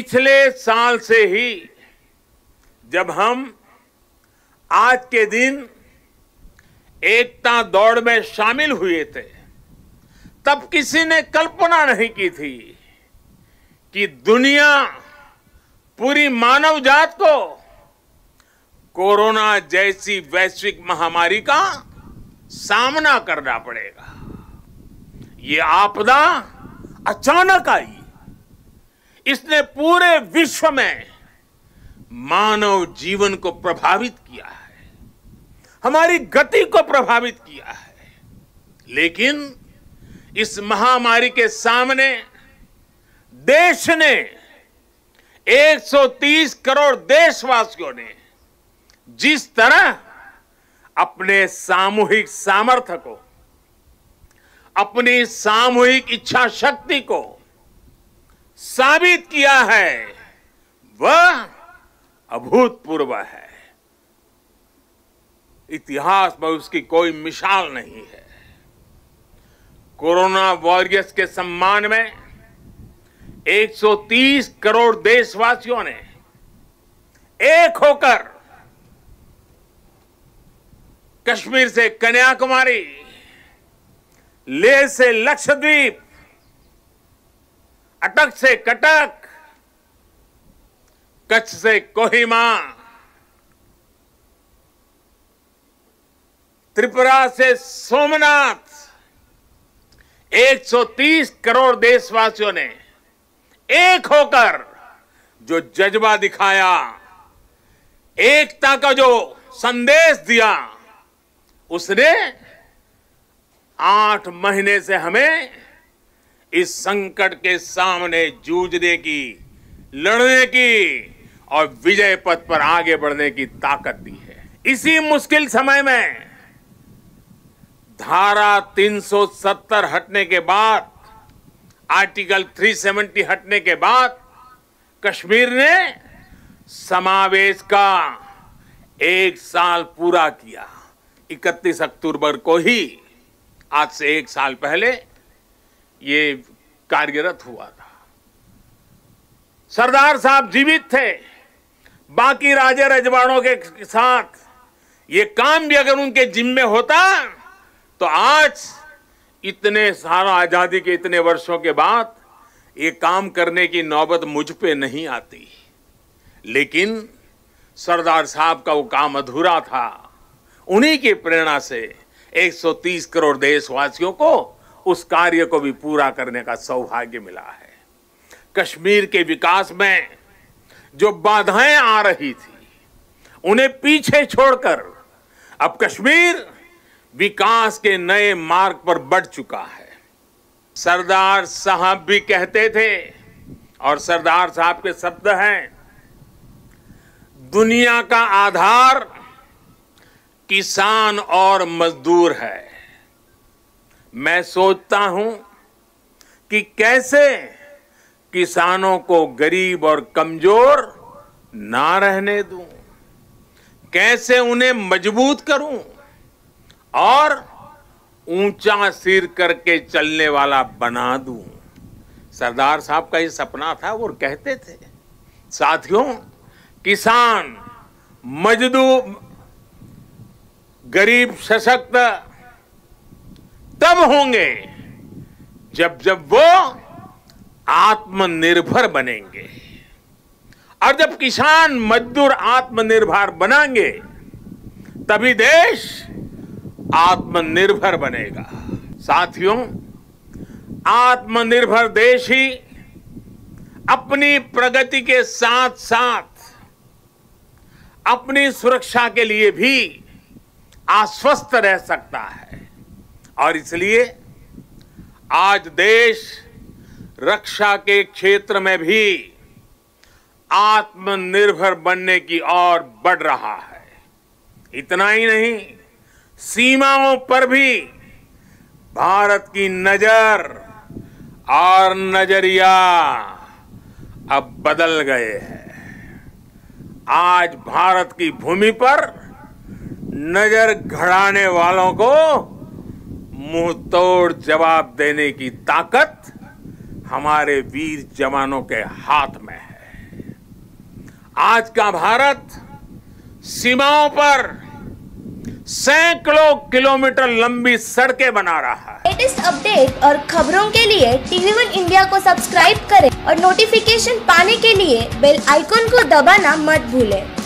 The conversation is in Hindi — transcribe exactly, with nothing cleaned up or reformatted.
पिछले साल से ही जब हम आज के दिन एकता दौड़ में शामिल हुए थे, तब किसी ने कल्पना नहीं की थी कि दुनिया, पूरी मानव जात को कोरोना जैसी वैश्विक महामारी का सामना करना पड़ेगा। ये आपदा अचानक आई। इसने पूरे विश्व में मानव जीवन को प्रभावित किया है, हमारी गति को प्रभावित किया है। लेकिन इस महामारी के सामने देश ने, एक सौ तीस करोड़ देशवासियों ने जिस तरह अपने सामूहिक सामर्थ्य को, अपनी सामूहिक इच्छा शक्ति को साबित किया है, वह अभूतपूर्व है। इतिहास में उसकी कोई मिसाल नहीं है। कोरोना वॉरियर्स के सम्मान में एक सौ तीस करोड़ देशवासियों ने एक होकर कश्मीर से कन्याकुमारी, लेह से लक्षद्वीप, अटक से कटक, कच्छ से कोहिमा, त्रिपुरा से सोमनाथ, एक सौ तीस करोड़ देशवासियों ने एक होकर जो जज्बा दिखाया, एकता का जो संदेश दिया, उसने आठ महीने से हमें इस संकट के सामने जूझने की, लड़ने की और विजय पथ पर आगे बढ़ने की ताकत दी है। इसी मुश्किल समय में धारा तीन सौ सत्तर हटने के बाद, आर्टिकल तीन सौ सत्तर हटने के बाद कश्मीर ने समावेश का एक साल पूरा किया। इकतीस अक्टूबर को ही, आज से एक साल पहले, ये कार्यरत हुआ था। सरदार साहब जीवित थे। बाकी राजे रजवाड़ों के साथ ये काम भी अगर उनके जिम्मे होता तो आज इतने सारा आजादी के इतने वर्षों के बाद ये काम करने की नौबत मुझ पे नहीं आती। लेकिन सरदार साहब का वो काम अधूरा था। उन्हीं की प्रेरणा से एक सौ तीस करोड़ देशवासियों को उस कार्य को भी पूरा करने का सौभाग्य मिला है। कश्मीर के विकास में जो बाधाएं आ रही थी, उन्हें पीछे छोड़कर अब कश्मीर विकास के नए मार्ग पर बढ़ चुका है। सरदार साहब भी कहते थे, और सरदार साहब के शब्द हैं, दुनिया का आधार किसान और मजदूर है। मैं सोचता हूं कि कैसे किसानों को गरीब और कमजोर ना रहने दूं, कैसे उन्हें मजबूत करूं और ऊंचा सिर करके चलने वाला बना दूं। सरदार साहब का ये सपना था, वो कहते थे। साथियों, किसान, मजदूर, गरीब सशक्त तब होंगे जब जब वो आत्मनिर्भर बनेंगे। और जब किसान मजदूर आत्मनिर्भर बनेंगे तभी देश आत्मनिर्भर बनेगा। साथियों, आत्मनिर्भर देश ही अपनी प्रगति के साथ साथ अपनी सुरक्षा के लिए भी आश्वस्त रह सकता है। और इसलिए आज देश रक्षा के क्षेत्र में भी आत्मनिर्भर बनने की ओर बढ़ रहा है। इतना ही नहीं, सीमाओं पर भी भारत की नजर और नजरिया अब बदल गए हैं। आज भारत की भूमि पर नजर गड़ाने वालों को मुंह तोड़ जवाब देने की ताकत हमारे वीर जवानों के हाथ में है। आज का भारत सीमाओं पर सैकड़ों किलोमीटर लंबी सड़कें बना रहा है। लेटेस्ट अपडेट और खबरों के लिए टीवी वन इंडिया को सब्सक्राइब करें और नोटिफिकेशन पाने के लिए बेल आइकॉन को दबाना मत भूलें।